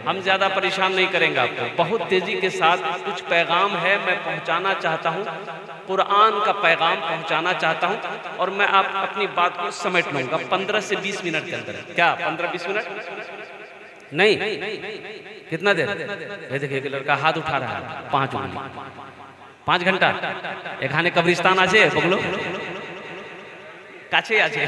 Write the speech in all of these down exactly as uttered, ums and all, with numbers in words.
हम ज़्यादा परेशान नहीं करेंगे आपको, बहुत तेज़ी के साथ कुछ पैगाम है मैं पहुंचाना चाहता हूं, कुरान का पैगाम पहुंचाना चाहता हूं, और मैं आप अपनी बात को समेट लूँगा पंद्रह से बीस मिनट के अंदर। क्या पंद्रह बीस मिनट नहीं, कितना देर? ये देखिए कि लड़का हाथ उठा रहा है, पाँच उंगली, पाँच घंटा एखाने कब्रिस्तान आछे बगलो काछे आछे।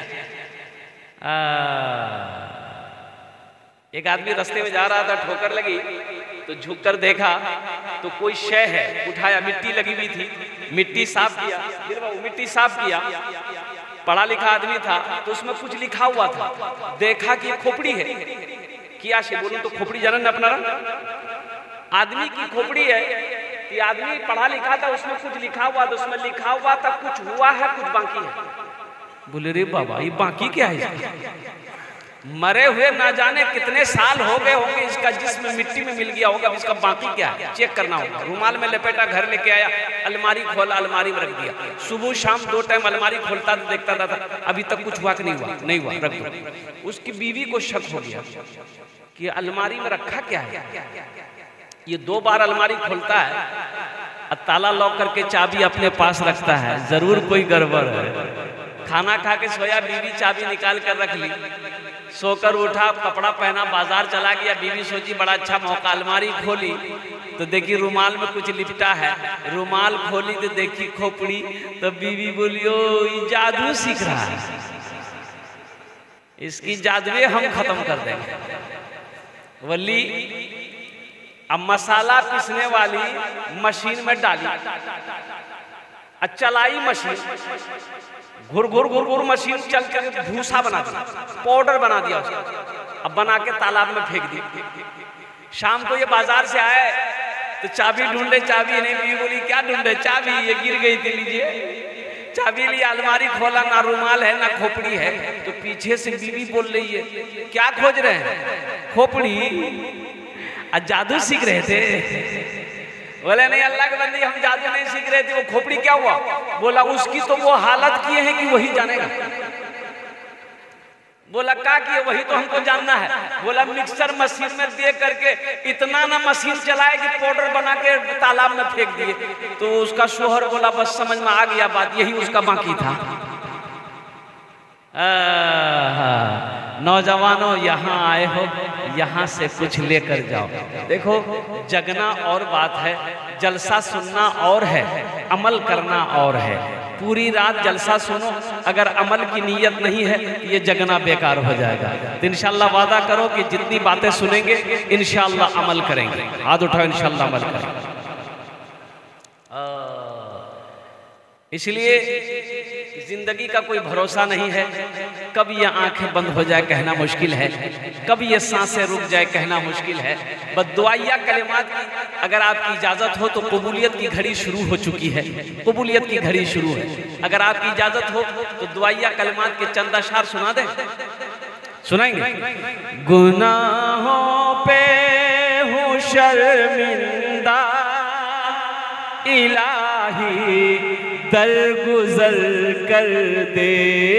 एक आदमी रास्ते में जा रहा था, ठोकर लगी तो झुककर देखा तो कोई शय है, उठाया, मिट्टी लगी हुई थी, मिट्टी साफ किया, मिट्टी साफ किया, पढ़ा लिखा आदमी था तो उसमें कुछ लिखा हुआ था, देखा कि खोपड़ी है, किया से बोलूं तो खोपड़ी जानन अपना आदमी की खोपड़ी है, कि आदमी पढ़ा लिखा था, उसमें कुछ लिखा हुआ था, उसमें लिखा हुआ था कुछ हुआ है कुछ बाकी है। बोले रे बाबा ये बाकी क्या है? मरे हुए ना जाने कितने साल हो गए होंगे, इसका जिस्म मिट्टी में मिल गया होगा, इसका बाकी क्या है चेक करना होगा। रुमाल में लपेटा, घर लेके आया, अलमारी खोला, अलमारी में रख दिया, सुबह शाम दो टाइम अलमारी खोलता तो देखता था, अभी तक कुछ हुआ कि नहीं हुआ, नहीं हुआ, रख दो। उसकी बीवी को शक हो गया कि अलमारी में रखा क्या है, ये दो बार अलमारी खोलता है और ताला लॉक करके चाबी अपने पास रखता है, जरूर कोई गड़बड़ है। खाना खा के सोया, बीवी चाबी निकाल कर रख ली, सोकर उठा, कपड़ा पहना, बाजार चला गया, बीवी सोची बड़ा अच्छा मौका, अलमारी खोली तो देखी रुमाल में कुछ लिपटा है, रुमाल खोली तो देखी खोपड़ी, तो बीवी बोली ओ ये जादू सीख रहा है, इसकी जादुए हम खत्म कर देंगे। वली अब मसाला पीसने वाली मशीन में डाली, चलाई मशीन, घुर घुर घुर घुर मशीन चल कर भूसा बना दिया, पाउडर बना दिया, अब बना के तालाब में फेंक दी। शाम को ये बाजार से आए तो चाबी ढूंढे, चाबी नहीं, भी बोली क्या ढूंढे, चाबी ये गिर गई थी, लीजिए चाबी लिया, अलमारी खोला, ना रुमाल है ना खोपड़ी है। तो पीछे से बीवी बोल रही है क्या खोज रहे हैं? खोपड़ी। आज जादू सीख रहे थे? बोले नहीं अल्लाह के बंदे हम जादू नहीं सीख रहे थे, वो खोपड़ी क्या हुआ? बोला उसकी तो वो हालत किए हैं कि वही जानेगा। बोला क्या किए? वही तो हमको जानना है। बोला मिक्सर मशीन में दे करके इतना ना मशीन चलाए कि पाउडर बना के तालाब में फेंक दिए। तो उसका शोहर बोला बस समझ में आ गया बात, यही उसका बाकी था। नौजवानों यहाँ आए हो, यहाँ से कुछ लेकर जाओ। देखो जगना और बात है, जलसा सुनना और है, अमल करना और है। पूरी रात जलसा सुनो, अगर अमल की नीयत नहीं है ये जगना बेकार हो जाएगा। तो इंशाल्लाह वादा करो कि जितनी बातें सुनेंगे इंशाल्लाह अमल करेंगे। हाथ उठाओ, इंशाल्लाह अमल करेंगे। इसलिए जिंदगी का कोई भरोसा नहीं है, कब ये आंखें बंद हो जाए कहना मुश्किल है, कब ये सांसें रुक जाए कहना मुश्किल है। बद्दुआया कलिमात की अगर आपकी इजाजत हो तो कबूलियत की घड़ी शुरू हो चुकी है, कबूलियत की घड़ी शुरू है। अगर आपकी इजाजत हो तो दुआया कलिमात के चंद अशार सुना दे, सुनाएंगे। गुनाहों पे हूँ शर्मिंदा इलाही दरगुजर कर दे,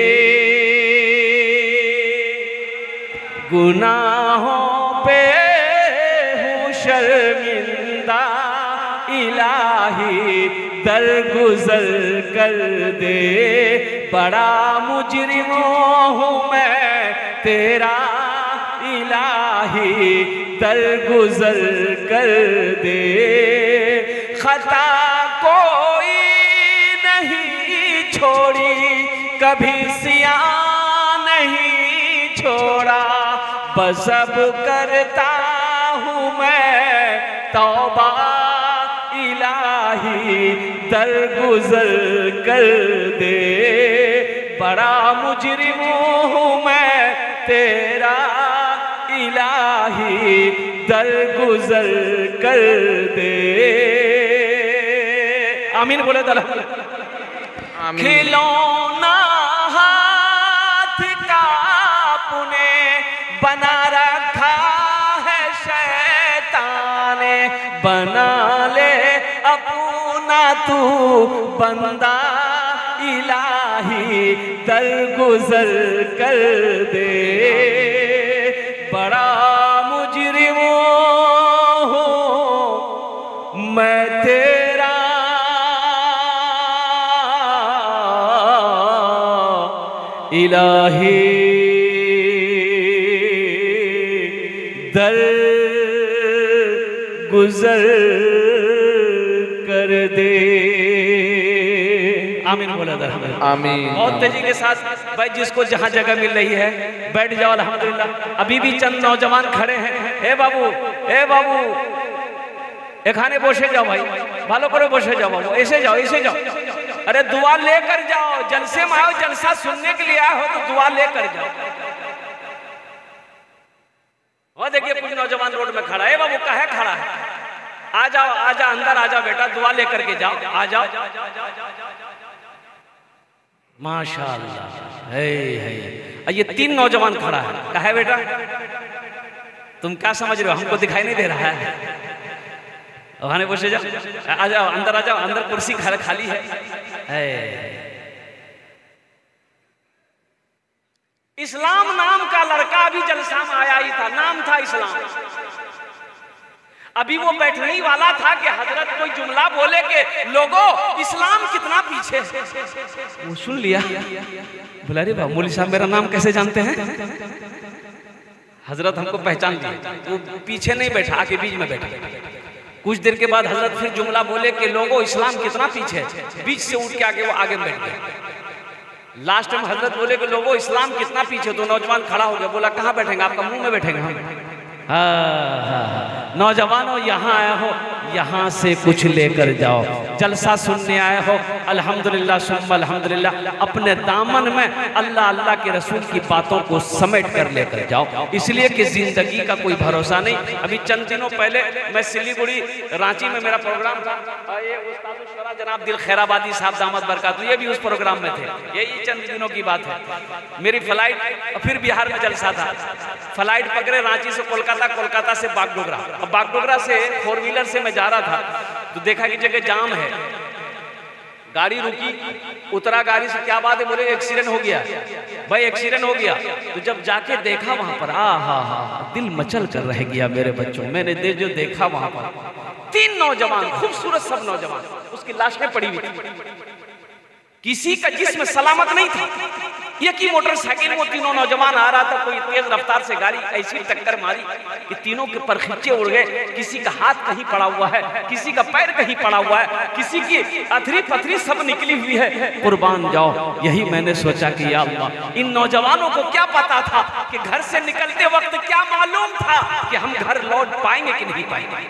गुनाहों पे हूँ शर्मिंदा इलाही दरगुजर कर दे। बड़ा मुजरिम हूँ मैं तेरा इलाही दरगुजर कर दे। खता कोई नहीं छोड़ी, कभी सिया नहीं छोड़ा, बस अब करता हूँ मैं तौबा इलाही दरगुजर कर दे। बड़ा मुजरिम हूँ मैं तेरा इलाही दरगुजर कर दे। आमीन बोले दल। खिलौना हाथ का पुने बना रखा है शैतान, बना ले अपना तू बंदा इलाही दरगुजर कर दे। बड़ा मुजरिम इलाही दर गुजर कर दे। आमीन बोला दर आमीन। बहुत तेजी के साथ भाई जिसको जहां जगह मिल रही है बैठ जाओ। अल्हम्दुलिल्लाह अभी भी चंद नौजवान खड़े हैं। ए बाबू ए बाबू ए खाने बोसे जाओ भाई, भालो करो बोसे जाओ बाबू, ऐसे जाओ ऐसे जाओ। अरे दुआ लेकर जाओ, जलसे में आओ, जलसा सुनने के लिए आए हो तो दुआ लेकर जाओ। और देखिए कुछ नौजवान रोड में खड़ा है। बाबू काहे खड़ा है? आ जाओ आ जाओ अंदर आ जाओ बेटा, दुआ लेकर के जाओ, आ जाओ। माशाअल्लाह है है। ये तीन नौजवान खड़ा है। काहे बेटा तुम क्या समझ रहे हो? हमको दिखाई नहीं दे रहा है? वहां पूछे जाओ, आ जाओ अंदर आ जाओ, अंदर कुर्सी खाली है, है। इस्लाम नाम का लड़का अभी जलसा में आया ही था, नाम था इस्लाम। अभी वो बैठने ही वाला था कि हजरत कोई जुमला बोले कि लोगों इस्लाम कितना पीछे है। वो सुन लिया, बोला रे बाबू मौलवी साहब मेरा नाम कैसे जानते हैं? हजरत हमको पहचान लिया। वो पीछे नहीं बैठा, आके बीच में बैठा। कुछ देर के बाद हजरत फिर जुमला बोले कि लोगों इस्लाम कितना पीछे है। बीच से उठ के आके वो आगे बैठ गए। लास्ट में हजरत बोले कि लोगों इस्लाम कितना पीछे। तो नौजवान खड़ा हो गया, बोला कहाँ बैठेंगे? आपका मुंह में बैठेंगे हम। हाँ हाँ नौजवानों यहाँ आए हो, यहाँ से कुछ लेकर जाओ। जलसा सुनने आए हो, अल्हम्दुलिल्लाह सुम्मा अल्हम्दुलिल्लाह अपने दामन में अल्लाह अल्लाह के रसूल की बातों को समेट कर लेकर जाओ। इसलिए कि जिंदगी का कोई भरोसा नहीं। अभी चंद दिनों पहले मैं सिलीगुड़ी रांची में मेरा प्रोग्राम था, और ये उस्ताद शुरा जनाब दिल खैराबादी साहब दामद बरकातहू ये भी उस प्रोग्राम में थे। यही चंद दिनों की बात है। मेरी फ्लाइट, फिर बिहार में जलसा था, फ्लाइट पकड़े रांची से कोलकाता, कोलकाता से बागडोगरा। अब बागडोगरा से फोर व्हीलर से मैं जा रहा था तो देखा कि जगह जाम है, गाड़ी रुकी, उतरा गाड़ी से, क्या बात है? बोले एक्सीडेंट हो गया। भाई एक्सीडेंट हो गया। तो जब जाके देखा वहां पर, आ हा हा दिल मचल कर रह गया मेरे बच्चों। मैंने दे जो देखा वहां पर तीन नौजवान, खूबसूरत सब नौजवान, उसकी लाशें पड़ी हुई थी। किसी का जिस्म सलामत नहीं था। एक ही मोटरसाइकिल वो तीनों नौजवान आ रहा था, कोई तेज रफ्तार से गाड़ी ऐसी टक्कर मारी कि तीनों के परखच्चे उड़ गए। किसी का हाथ कहीं पड़ा हुआ है, किसी का पैर कहीं पड़ा हुआ है, किसी की अथरी पथरी सब निकली हुई है। कुर्बान जाओ। यही मैंने सोचा कि या अल्लाह, इन नौजवानों को क्या पता था कि घर से निकलते वक्त क्या मालूम था कि हम घर लौट पाएंगे कि नहीं पाएंगे?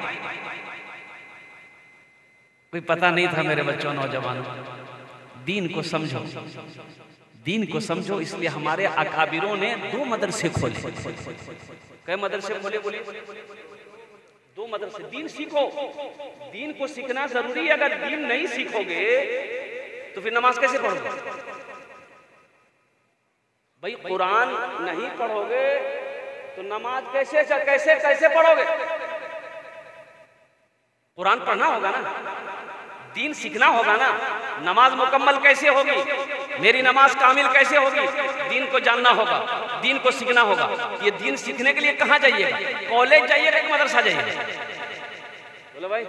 कोई पता नहीं था मेरे बच्चों, नौजवानों। दीन को समझो, दीन को समझो। इसलिए हमारे अकाबिरों ने दो मदरसे खोले। कई मदरसे खोले? बोले दो मदरसे। दीन सीखो, दीन को सीखना जरूरी है। अगर दीन नहीं सीखोगे तो फिर नमाज कैसे पढ़ोगे? भाई कुरान नहीं पढ़ोगे तो नमाज कैसे कैसे कैसे पढ़ोगे? कुरान पढ़ना होगा ना, दीन सीखना होगा ना। नमाज मुकम्मल कैसे होगी? मेरी नमाज कामिल कैसे होगी? दीन को जानना होगा, दीन को सीखना होगा। ये दीन सीखने के लिए कहाँ जाइएगा? कॉलेज जाइएगा कि मदरसा जाइएगा? बोलो भाई।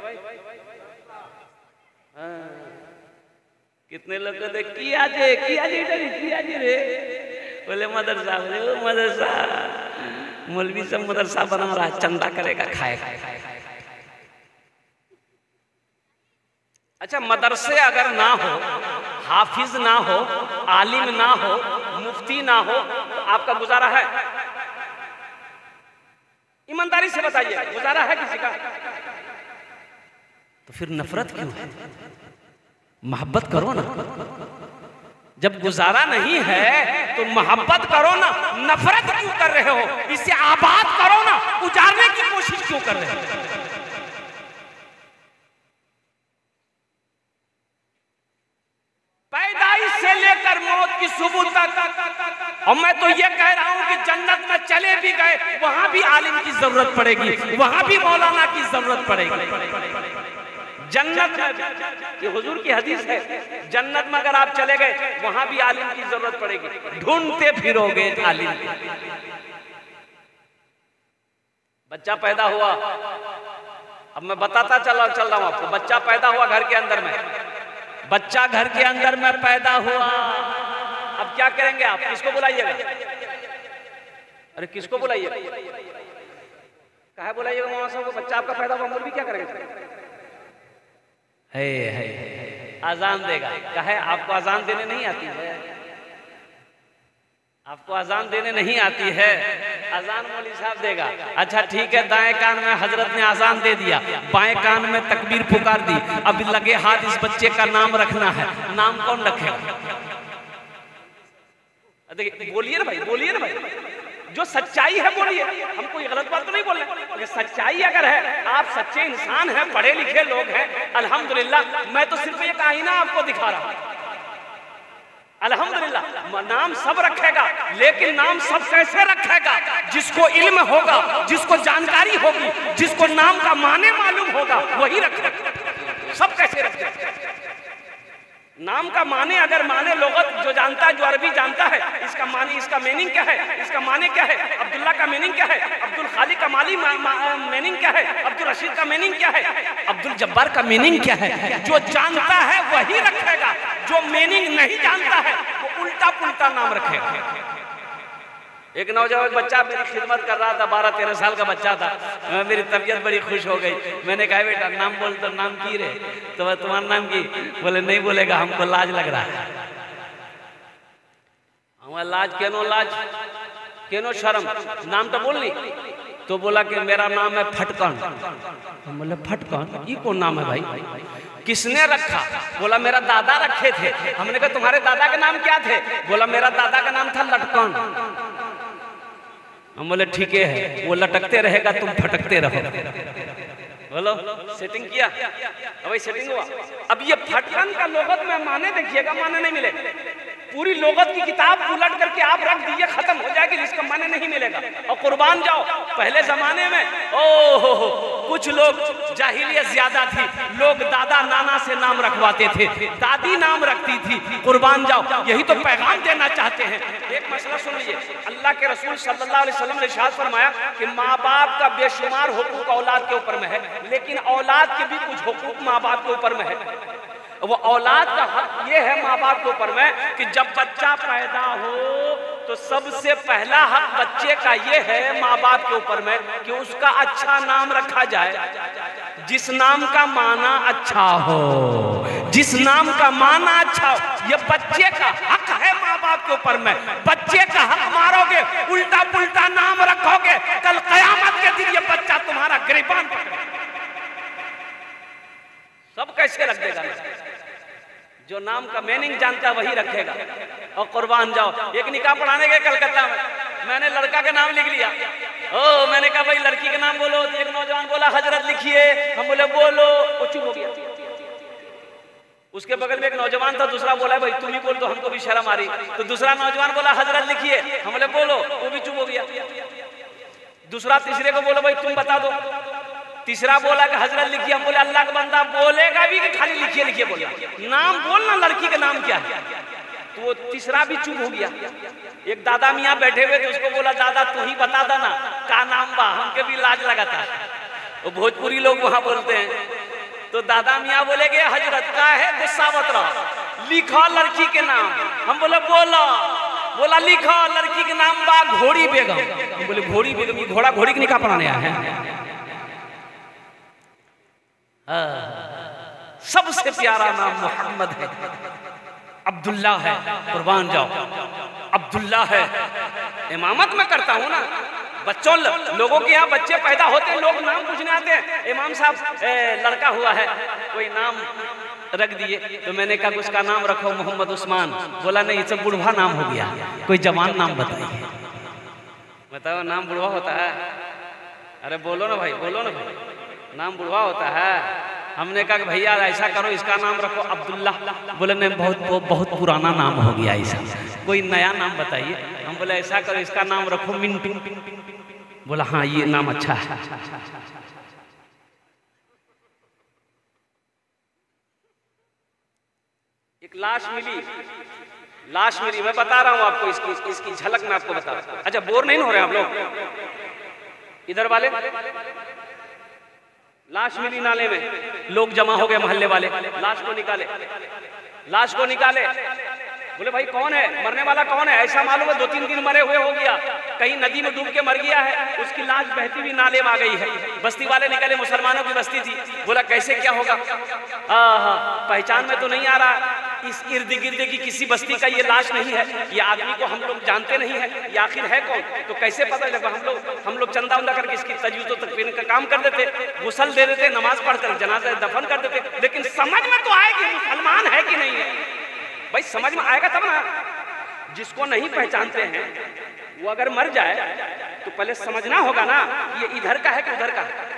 कितने लोग कहते किया जे किया जे किया जे रे, बोले मदरसा। बोले मदरसा, मौलवी सब मदरसा बना रहा है, चंदा करेगा, खाएगा। अच्छा, मदरसे अगर ना हो, हाफिज ना हो, आलिम ना हो, मुफ्ती ना हो तो आपका गुजारा है? ईमानदारी से बताइए, गुजारा है किसी का? तो फिर नफरत क्यों है? मोहब्बत करो ना। जब गुजारा नहीं है तो मोहब्बत करो ना। नफरत क्यों कर रहे हो? इसे आबाद करो ना, उजाड़ने की कोशिश क्यों कर रहे हो? पैदाइश से लेकर मौत की सुबह तक। और मैं तो ये कह रहा हूं कि जन्नत में चले भी गए वहां भी आलिम की जरूरत पड़ेगी, वहां भी मौलाना की जरूरत पड़ेगी। जन्नत में, ये हुजूर की हदीस है, जन्नत में अगर आप चले गए वहां भी आलिम की जरूरत पड़ेगी। ढूंढते फिरोगे आलिम। बच्चा पैदा हुआ, अब मैं बताता चला चल रहा हूं आपको। बच्चा पैदा हुआ घर के अंदर में, बच्चा घर के अंदर में पैदा हुआ, अब क्या करेंगे आप? किसको बुलाइएगा? अरे किसको बुलाइएगा? काहे बुलाइएगा मौलाना साहब को? बच्चा आपका पैदा हुआ, मौलवी क्या करेगा? है है अजान देगा। कहे आपको अजान देने नहीं आती है? आपको अजान देने नहीं आती है? अजान मौलवी साहब देगा। अच्छा ठीक है, दाएं कान में हजरत ने अजान दे दिया, बाएं कान में तकबीर पुकार दी। अब लगे हाथ इस बच्चे का नाम रखना है, नाम कौन रखेगा? देखिए बोलिए ना भाई, बोलिए ना भाई, जो सच्चाई है बोलिए, हम कोई गलत बात तो नहीं बोल रहे। सच्चाई अगर है, आप सच्चे इंसान हैं, पढ़े लिखे लोग हैं, अल्हम्दुलिल्लाह। मैं तो सिर्फ एक आईना आपको दिखा रहा हूं, अल्हम्दुलिल्लाह। नाम सब रखेगा, लेकिन नाम सब कैसे रखेगा? जिसको इल्म होगा, जिसको जानकारी होगी, जिसको नाम का माने मालूम होगा, वही रखेगा। सब कैसे रखेगा? नाम का माने अगर माने लोगत जो जानता है, जो अरबी जानता है, इसका माने, इसका मीनिंग क्या है, इसका माने क्या है, अब्दुल्ला का मीनिंग क्या है, अब्दुल खालिक का माली मीनिंग क्या है, अब्दुल रशीद का मीनिंग क्या है, अब्दुल जब्बार का मीनिंग क्या है, जो जानता है वही रखेगा। जो मीनिंग नहीं जानता है वो उल्टा पुल्टा नाम रखेगा। एक नौजवान बच्चा मेरी खिदमत कर रहा था, बारह तेरह साल का बच्चा था। मेरी तबीयत बड़ी खुश हो गई। मैंने कहा बेटा नाम बोल, तो नाम की रे? तो वह तुम्हारा नाम की? बोले नहीं बोलेगा, हमको लाज लग रहा है। हमारा लाज केनो, लाज केनो, शर्म, नाम तो बोल नहीं। तो बोला कि मेरा नाम है फटकन। बोले फटकन, ये कौन नाम है भाई? किसने रखा? बोला मेरा दादा रखे थे। हमने कहा तुम्हारे दादा के नाम क्या थे? बोला मेरा दादा का नाम था लटकन। हम बोले ठीक है, वो लटकते रहेगा, तुम फटकते रहो। बोलो सेटिंग किया? अब सेटिंग हुआ। अब ये फटकन का लोगत में माने देखिएगा, माने नहीं मिले। पूरी लोगत की किताब उलट करके आप रख दीजिए, खत्म हो जाएगी, इसका माने नहीं मिलेगा। और कुर्बान जाओ, पहले जमाने में ओहो कुछ लोग जाहिलियत ज्यादा थी, लोग दादा नाना से नाम रखवाते थे, दादी नाम रखती थी। कुर्बान जाओ, यही तो पैगाम देना चाहते हैं। एक मसला सुन लीजिए, अल्लाह के रसूल सल्लल्लाहु अलैहि वसल्लम ने इरशाद फरमाया कि माँ बाप का बेशुमार हुकूक औलाद के ऊपर में है, लेकिन औलाद के भी कुछ हुकूक माँ बाप के ऊपर में है। वो औलाद का हक ये है माँ बाप के ऊपर में कि जब बच्चा पैदा हो तो सबसे पहला हक बच्चे का ये है माँ बाप के ऊपर में कि उसका अच्छा नाम रखा जाए, जिस नाम का माना अच्छा हो, जिस नाम का माना अच्छा हो। ये बच्चे का हक है माँ बाप के ऊपर में। बच्चे का हक मारोगे, उल्टा पुल्टा नाम रखोगे, कल कयामत के दिन ये बच्चा तुम्हारा गिरबान पकड़ेगा। सब कैसे रख देगा? जो नाम का मीनिंग जानता है वही रखेगा। और कुर्बान जाओ, एक निकाह पढ़ाने गए कलकत्ता में, मैंने लड़का का नाम लिख लिया। ओ मैंने कहा भाई लड़की का नाम बोलो। तो एक नौजवान बोला हजरत लिखिए। हम बोले बोलो, वो चुप हो गया। उसके बगल में एक नौजवान था, दूसरा बोला भाई तुम ही बोल, तो हमको भी शर्म आ रही। तो दूसरा नौजवान बोला हजरत लिखिए। हम बोले बोलो, वो भी चुप हो गया। दूसरा तीसरे को बोला भाई तुम बता दो। तीसरा बोला कि हजरत लिखिए। हम बोले अल्लाह का बंदा बोलेगा भी कि खाली लिखिए लिखिए बोला? नाम बोलना, लड़की का नाम क्या है? तो वो तीसरा भी चुप हो गया। एक दादा मियाँ बैठे हुए थे, उसको बोला दादा तू ही बता देना का नाम बा, हमके भी लाज लगा था। वो भोजपुरी लोग वहां बोलते हैं। तो दादा मियाँ बोले कि हजरत का है गुस्सा मत रहो, लिखो लड़की के नाम। हम बोले बोलो। बोला लिखो लड़की के नाम बा घोड़ी बेगम। हम बोले घोड़ी बेगम? घोड़ा घोड़ी के निकाह पढ़ाने आया है? सबसे प्यारा नाम मोहम्मद है, अब्दुल्ला है। कुर्बान जाओ, अब्दुल्ला है। इमामत में करता हूँ ना, बच्चों लोगों के यहाँ बच्चे पैदा होते हैं, लोग नाम पूछने आते हैं, इमाम साहब लड़का हुआ है, कोई नाम रख दिए। तो मैंने कहा उसका नाम रखो मोहम्मद उस्मान। बोला नहीं, सब बुढ़वा नाम हो गया, कोई जवान नाम बताइए। बताओ नाम बुढ़वा होता है? अरे बोलो ना भाई, बोलो ना भाई, नाम बुढ़वा होता है। हमने कहा कि भैया ऐसा करो, इसका नाम रखो अब्दुल्ला। बोले नहीं, बहुत बहुत पुराना नाम हो गया, ऐसा कोई नया नाम बताइए। हम बोले ऐसा करो, इसका नाम रखो मिंटू। बोला हाँ ये नाम अच्छा है। एक लाश मिली, लाश मिली, मैं बता रहा हूँ आपको, इसकी इसकी झलक मैं आपको बता रहा हूँ। अच्छा बोर नहीं हो रहे आप लोग इधर वाले? लाश मिली नाले में, लोग जमा हो गए मोहल्ले वाले, लाश को निकाले, लाश को निकाले। बोले भाई कौन है, मरने वाला कौन है? ऐसा मालूम है दो तीन दिन मरे हुए हो गया, कहीं नदी में डूब के मर गया है, उसकी लाश बहती हुई नाले में आ गई है। बस्ती वाले निकले, मुसलमानों की बस्ती थी। बोला कैसे क्या होगा? हाँ पहचान में तो नहीं आ रहा, इस इर्द गिर्द की किसी बस्ती का ये लाश नहीं है, ये आदमी को हम लोग जानते नहीं है, ये आखिर है कौन? तो कैसे पता लगा? हम लोग हम लोग चंदा उंदा करके इसकी तजवीज़ तकफीन का काम कर देते, गुसल दे देते, नमाज पढ़कर जनाजा दफन कर देते, लेकिन समझ में तो आएगी मुसलमान है कि नहीं है। भाई समझ में आएगा तब ना। जिसको नहीं पहचानते हैं वो अगर मर जाए तो पहले समझना होगा ना ये इधर का है कि उधर का है,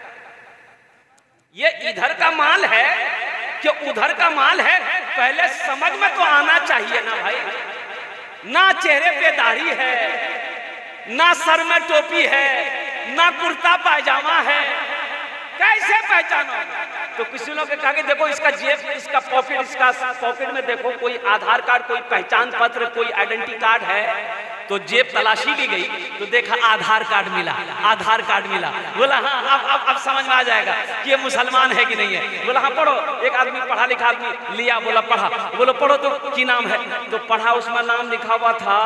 ये इधर का माल है कि उधर का माल है, पहले समझ में तो आना चाहिए ना भाई। ना चेहरे पे दाढ़ी है, ना सर में टोपी है, ना कुर्ता पायजामा है, कैसे पहचानो? तो किसी लोग ने कहा कि देखो इसका जेब, इसका पॉकेट, इसका पॉकेट में देखो कोई आधार कार्ड, कोई पहचान पत्र, कोई आइडेंटिटी कार्ड है। तो जेब तलाशी ली गई तो देखा आधार कार्ड मिला, आधार कार्ड मिला। बोला हाँ अब अब अब समझ में आ जाएगा कि ये मुसलमान है कि नहीं है। बोला हाँ पढ़ो। एक आदमी पढ़ा लिखा आदमी लिया, बोला पढ़ा। बोलो पढ़ो तो की नाम है? तो पढ़ा, उसमें नाम लिखा हुआ था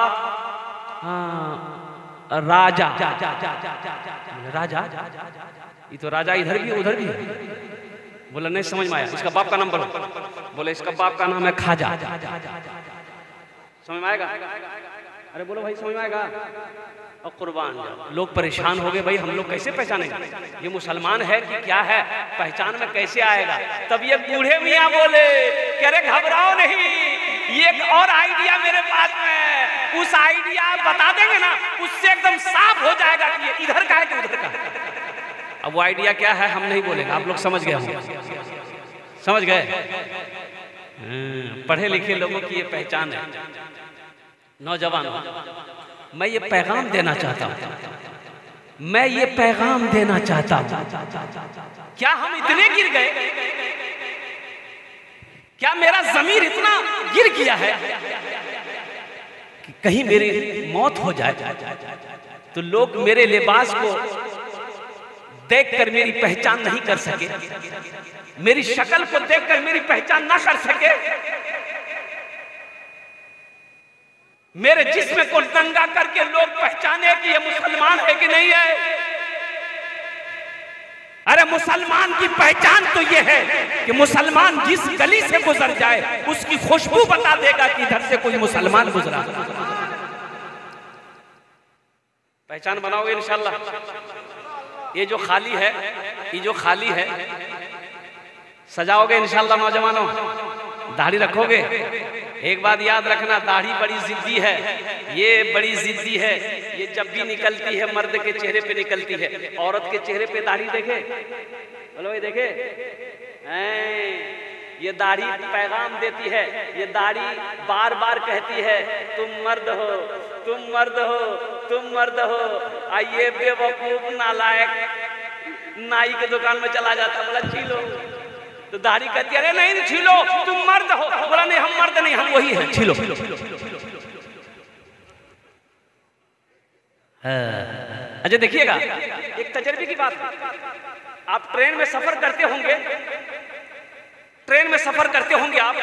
हाँ राजा। राजा ये तो राजा इधर भी उधर भी है। बोला नहीं समझ में आया, इसका बाप का नाम बोलो। बोले इसका बाप का नाम है खाजा। समझ में आएगा? अरे बोलो भाई समझ में आएगा? और कुर्बान जाओ, लोग परेशान हो गए भाई हम लोग कैसे पहचानेंगे ये मुसलमान है कि क्या है, पहचान में कैसे आएगा? तब ये बूढ़े मियाँ बोले कि अरे घबराओ नहीं, ये एक और आइडिया मेरे पास में, उस आइडिया बता देंगे ना उससे एकदम साफ हो जाएगा कि ये इधर का है कि उधर का है। अब वो आइडिया क्या है हम नहीं बोलेंगे, आप लोग समझ गए होंगे। समझ गए? पढ़े लिखे लोगों की ये पहचान है। नौजवान मैं ये पैगाम देना चाहता हूं, मैं ये पैगाम देना चाहता हूं। क्या हम इतने गिर गए? क्या मेरा ज़मीर इतना गिर गया है कि कहीं मेरी मौत हो जाए तो लोग मेरे लिबास को देखकर मेरी पहचान नहीं कर सके, मेरी शक्ल को देखकर मेरी पहचान ना कर सके, मेरे जिस्म को नंगा करके लोग पहचाने कि ये मुसलमान है कि नहीं है। अरे मुसलमान की पहचान तो ये है कि मुसलमान जिस गली से गुजर जाए उसकी खुशबू बता देगा कि इधर से कोई मुसलमान गुजरा। पहचान बनाओगे इंशाल्लाह। ये जो खाली है, ये जो खाली है सजाओगे इंशाल्लाह। नौजवानों दाढ़ी रखोगे। एक बात याद रखना, दाढ़ी बड़ी जिद्दी है, ये बड़ी जिद्दी है। ये जब भी निकलती है मर्द के चेहरे पे निकलती है, औरत के चेहरे पे दाढ़ी देखे, बोलो ये देखे, ये दाढ़ी पैगाम देती है। ये दाढ़ी बार बार कहती है तुम मर्द हो, तुम मर्द हो, तुम मर्द हो। आइए बेवकूफ नालायक नाई के दुकान में चला जाता, बोला छीलो, तो दाढ़ी कहती है अरे नहीं छीलो, तुम मर्द हो। बोला नहीं हम मर्द नहीं, हम वही हैं, छीलो। अच्छा देखिएगा एक तजर्बे की बात है। आप ट्रेन में सफर करते होंगे, ट्रेन में सफर करते होंगे आप,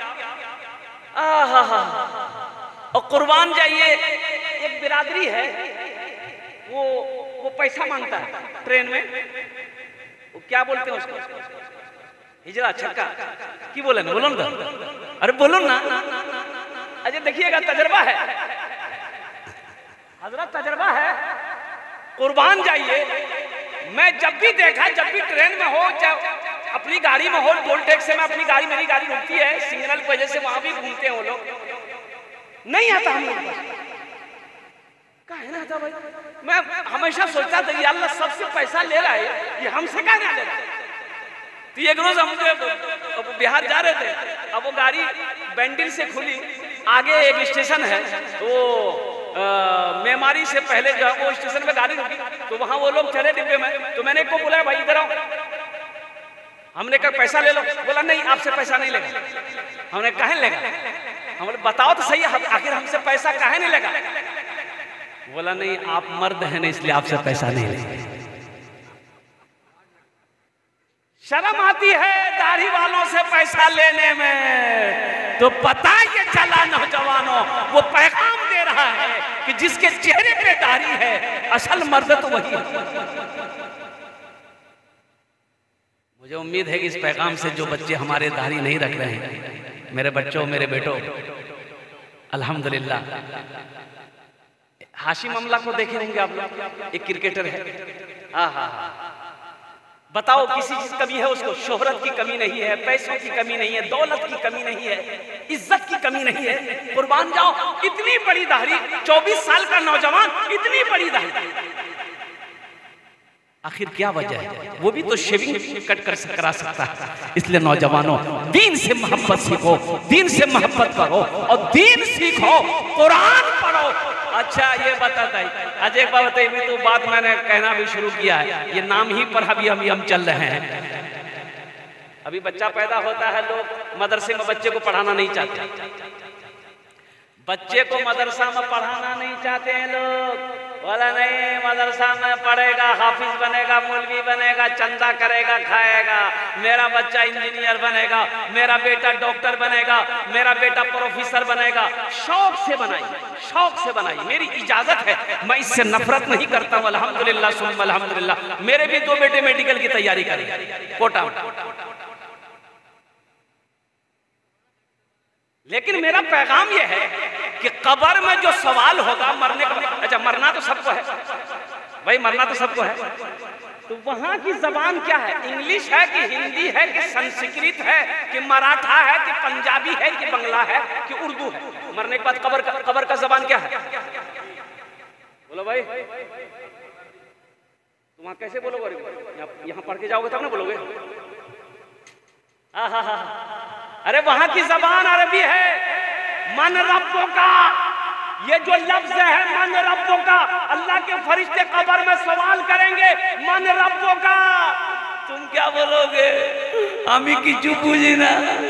आहा और कुर्बान जाइए एक बिरादरी है, वो वो पैसा मांगता है ट्रेन में, वो क्या बोलते हैं उसको, हिजरा छक्का की बोले ना, बोलो ना, अरे बोलो ना। अजय देखिएगा तजर्बा है हजरत, तजर्बा है। कुर्बान जाइए, मैं जब भी देखा, जब भी ट्रेन में हो, चाहे अपनी गाड़ी में हो, टोल टैक्स में अपनी गाड़ी, मेरी गाड़ी रुकती है सिग्नल की वजह से, वहां भी घूमते हैं वो लोग, नहीं आता हम लोग कहना था भाई। मैं हमेशा सोचता था ये अल्लाह सबसे पैसा ले रहा है, ये हमसे क्या नहीं ले रहा है। तो एक रोज हम बिहार जा रहे थे, अब वो गाड़ी बैंडिल से खुली, आगे एक स्टेशन है, वो मेमारी से पहले जो वो स्टेशन पे गाड़ी रुकी, तो वहां वो लोग चढ़े डिब्बे में, तो मैंने को बोला भाई इधर आओ, हमने कहा पैसा ले लो। बोला नहीं आपसे पैसा नहीं लेगा। हमने कहे लेगा, हमने बताओ तो सही आखिर हमसे पैसा काहे नहीं लेगा। बोला नहीं आप मर्द हैं ना इसलिए आपसे पैसा नहीं लेंगे। शर्म आती है दाढ़ी वालों से पैसा लेने में। तो पता ये चला नौजवानों, वो पैगाम दे रहा है कि जिसके चेहरे पे दाढ़ी है असल मर्द तो वही है। मुझे उम्मीद है कि इस पैगाम से जो बच्चे हमारे दाढ़ी नहीं रख रहे हैं, मेरे बच्चों, मेरे बेटों, अल्हम्दुलिल्लाह। हाशिम अमला को देखे होंगे आप लोग, एक क्रिकेटर है। हाँ हाँ हाँ, बताओ किसी चीज की कमी है उसको? शोहरत की कमी नहीं है, पैसों की कमी नहीं है, दौलत की कमी नहीं है, इज्जत की कमी नहीं है। कुर्बान जाओ, इतनी बड़ी दाढ़ी, चौबीस साल का नौजवान, इतनी बड़ी दाढ़ी, आखिर क्या वजह है? वो भी तो शेविंग कट कर करा सकता है। इसलिए नौजवानों, दीन से मोहब्बत सीखो, दीन से मोहब्बत करो और दीन सीखो, कुरान पढ़ो। अच्छा ये बताता है, आज एक बात बताइए, भी तो बात मैंने कहना भी शुरू किया है, ये नाम ही पर अभी हम हम चल रहे हैं। अभी बच्चा पैदा होता है, लोग मदरसे में बच्चे को पढ़ाना नहीं चाहते, बच्चे को मदरसा में पढ़ाना नहीं चाहते हैं लोग। बोला नहीं, मदरसा में पढ़ेगा, हाफिज बनेगा, मौलवी बनेगा, चंदा करेगा, खाएगा, मेरा बच्चा इंजीनियर बनेगा, मेरा बेटा डॉक्टर बनेगा, मेरा बेटा प्रोफेसर बनेगा। शौक से बनाई, शौक से बनाई, मेरी इजाजत है, मैं इससे नफरत नहीं करता हूँ। अल्हम्दुलिल्लाह सुम्मा अल्हम्दुलिल्लाह। मेरे भी दो बेटे मेडिकल की तैयारी करें कोटा में, लेकिन मेरा पैगाम यह है कि कब्र में जो सवाल होगा, मरने का, अच्छा मरना तो सबको है भाई, मरना तो सबको है, तो वहां की जबान क्या है? इंग्लिश है कि हिंदी है कि संस्कृत है कि मराठा है कि पंजाबी है कि बंगला है कि उर्दू है? मरने के बाद कब्र का, कब्र का जबान क्या है? बोलो भाई, तुम वहां कैसे बोलोगे? यहाँ पढ़ के जाओगे तब ना बोलोगे। हाँ हाँ हाँ, अरे वहां की जबान अरबी है। मन रब्बो का, ये जो लफ्ज है मन रब्बो का, अल्लाह के फरिश्ते कब्र में सवाल करेंगे, मन रब्बो का। तुम क्या बोलोगे? आमी की चुप जी ना।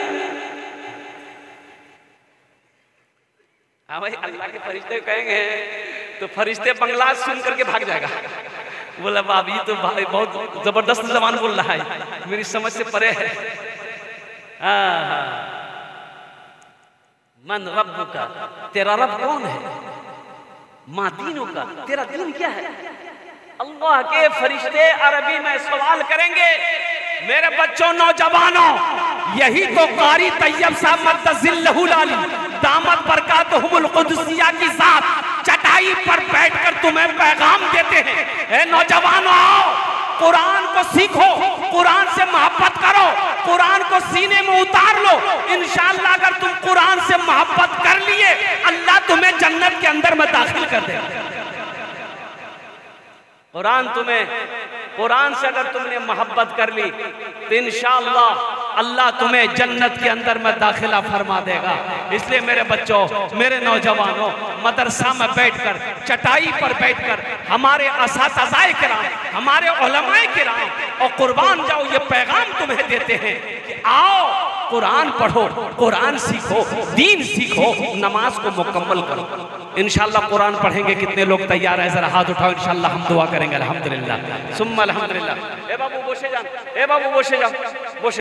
हाँ भाई, अल्लाह के फरिश्ते कहेंगे तो फरिश्ते बंगला सुन करके भाग जाएगा। बोला बाब, ये तो भाई बहुत जबरदस्त जबान बोल रहा है, मेरी समझ से परे है। हाँ, मन रब्बु का, तेरा रब कौन है? माँ दीनों का, तेरा दीन क्या है? अल्लाह के फरिश्ते अरबी में सवाल करेंगे। मेरे बच्चों, नौजवानों, यही तो कारी तैयब साहब मद्दजिल्लहुल आली दामत बरकातहुमुल कुदसिया की साथ चटाई पर बैठकर तुम्हें पैगाम देते हैं। ए नौजवानों, कुरान को सीखो, कुरान से मोहब्बत करो, कुरान को सीने में उतार लो। इंशाअल्लाह अगर तुम कुरान से मोहब्बत कर लिए, अल्लाह तुम्हें जन्नत के अंदर में दाखिल कर देगा। कुरान तुम्हें, कुरान से अगर तुमने मोहब्बत कर ली तो इंशाअल्लाह अल्लाह तुम्हें जन्नत के अंदर में दाखिला फरमा देगा। इसलिए मेरे बच्चों, मेरे नौजवानों, मदरसा में बैठकर, चटाई पर बैठकर हमारे असातिज़ाए किराम, हमारे उलमाए किराम और कुर्बान जाओ ये पैगाम तुम्हें देते हैं कि आओ कुरान पढ़ो, कुरान सीखो, दीन सीखो, नमाज को मुकम्मल करो। इंशाअल्लाह कुरान पढ़ेंगे। कितने लोग तैयार हैं? जरा हाथ उठाओ, इंशाअल्लाह हम दुआ करेंगे। अल्हम्दुलिल्लाह सुम्मा अल्हम्दुलिल्लाह। ए बाबू बोशे जान, ए बाबू बोशे जान, बोशे